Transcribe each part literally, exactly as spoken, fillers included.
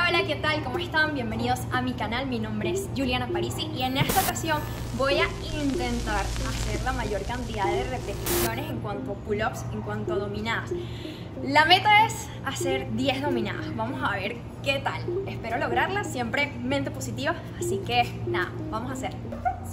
Hola, hola, ¿qué tal? ¿Cómo están? Bienvenidos a mi canal, mi nombre es Juliana Parisi y en esta ocasión voy a intentar hacer la mayor cantidad de repeticiones en cuanto a pull-ups, en cuanto a dominadas. La meta es hacer diez dominadas, vamos a ver qué tal. Espero lograrlas, siempre mente positiva, así que nada, vamos a hacer.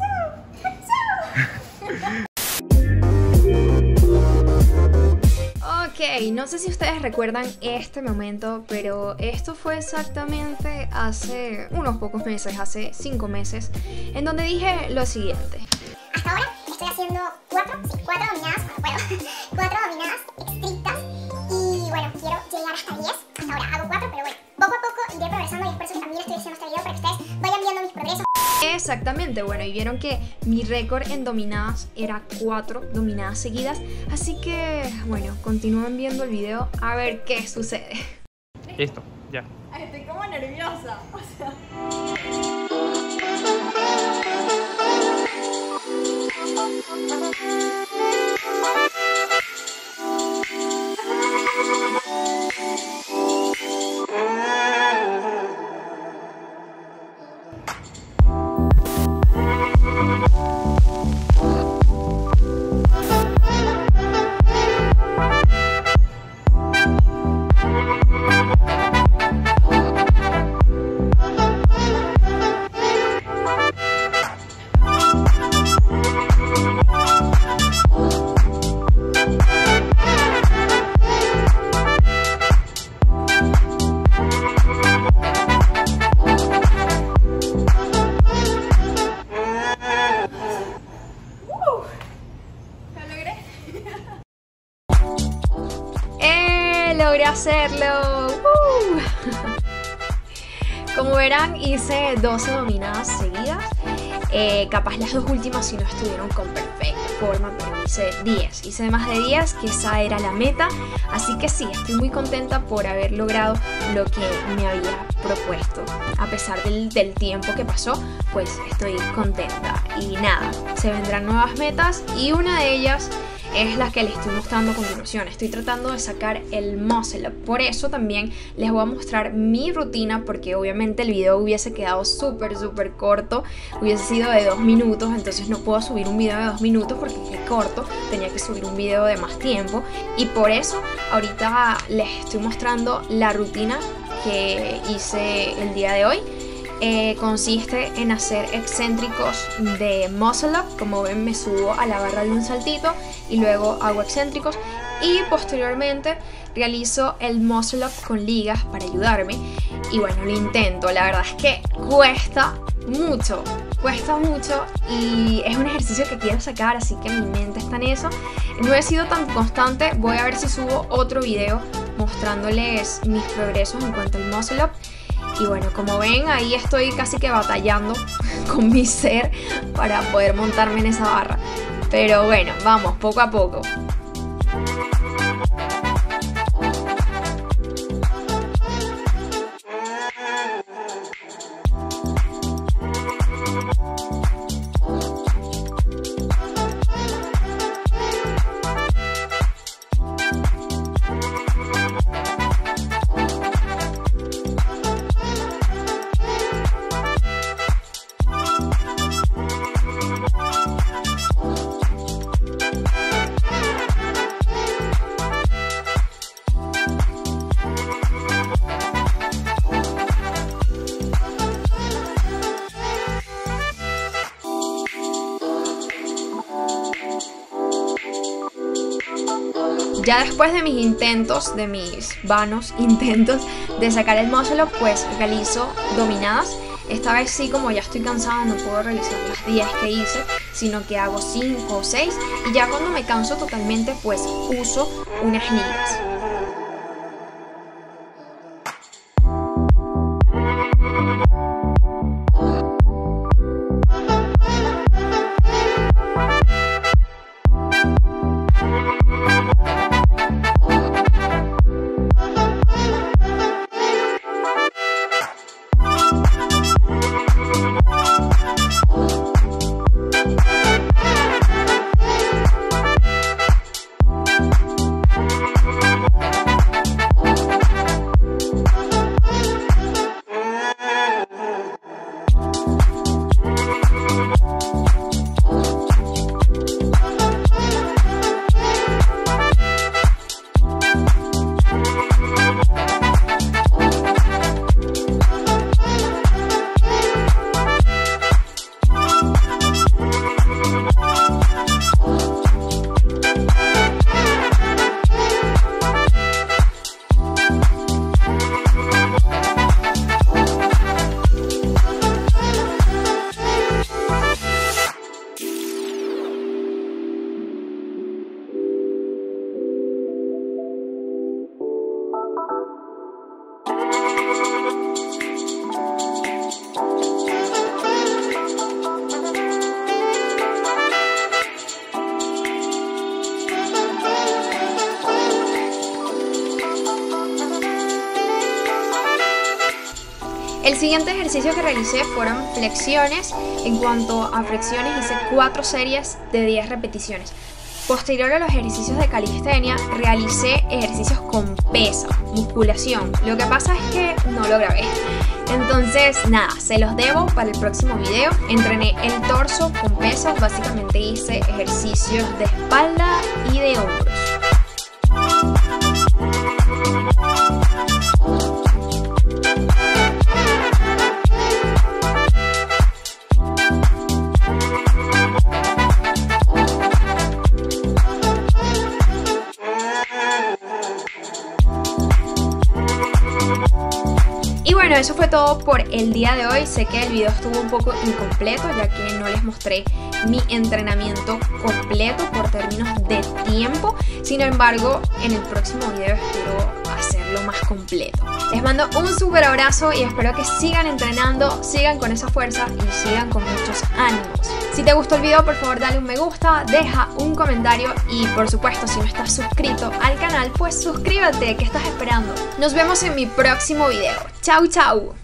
Ok, no sé si ustedes recuerdan este momento, pero esto fue exactamente hace unos pocos meses, hace cinco meses, en donde dije lo siguiente. Hasta ahora estoy haciendo cuatro, sí, cuatro dominadas, cuando puedo, cuatro dominadas estrictas y bueno, quiero llegar hasta diez. Hasta ahora hago cuatro, pero bueno, poco a poco iré progresando y es por eso que también estoy haciendo este video para que ustedes vayan viendo mis progresos. Exactamente, bueno, y vieron que mi récord en dominadas era cuatro dominadas seguidas, así que, bueno, continúen viendo el video a ver qué sucede. Listo, ya. Estoy como nerviosa, o sea... ¡Eh! ¡Logré hacerlo! ¡Uh! Como verán, hice doce dominadas seguidas. Eh, capaz las dos últimas si no estuvieron con perfecta forma, pero hice diez. Hice más de diez, que esa era la meta. Así que sí, estoy muy contenta por haber logrado lo que me había propuesto. A pesar del, del tiempo que pasó, pues estoy contenta. Y nada, se vendrán nuevas metas y una de ellas es la que les estoy mostrando a continuación. Estoy tratando de sacar el muscle up. Por eso también les voy a mostrar mi rutina, porque obviamente el video hubiese quedado súper súper corto, hubiese sido de dos minutos, entonces no puedo subir un video de dos minutos porque es corto, tenía que subir un video de más tiempo y por eso ahorita les estoy mostrando la rutina que hice el día de hoy. Eh, consiste en hacer excéntricos de muscle up. Como ven, me subo a la barra de un saltito y luego hago excéntricos y posteriormente realizo el muscle up con ligas para ayudarme. Y bueno, lo intento. La verdad es que cuesta mucho, cuesta mucho y es un ejercicio que quiero sacar, así que mi mente está en eso. No he sido tan constante. Voy a ver si subo otro video mostrándoles mis progresos en cuanto al muscle up. Y bueno, como ven, ahí estoy casi que batallando con mi ser para poder montarme en esa barra. Pero bueno, vamos, poco a poco. Ya después de mis intentos, de mis vanos intentos de sacar el muscle up, pues realizo dominadas. Esta vez sí, como ya estoy cansada, no puedo realizar las diez que hice, sino que hago cinco o seis y ya cuando me canso totalmente, pues uso unas ligas. El siguiente ejercicio que realicé fueron flexiones. En cuanto a flexiones, hice cuatro series de diez repeticiones. Posterior a los ejercicios de calistenia, realicé ejercicios con peso, musculación. Lo que pasa es que no lo grabé. Entonces, nada, se los debo para el próximo video. Entrené el torso con peso, básicamente hice ejercicios de espalda y de hombros. Y bueno, eso fue todo por el día de hoy. Sé que el video estuvo un poco incompleto, ya que no les mostré mi entrenamiento completo por términos de tiempo. Sin embargo, en el próximo video espero hacerlo más completo. Les mando un súper abrazo y espero que sigan entrenando, sigan con esa fuerza y sigan con muchos ánimos. Si te gustó el video, por favor dale un me gusta, deja un comentario y por supuesto, si no estás suscrito al canal, pues suscríbete, ¿qué estás esperando? Nos vemos en mi próximo video. Chau, chau.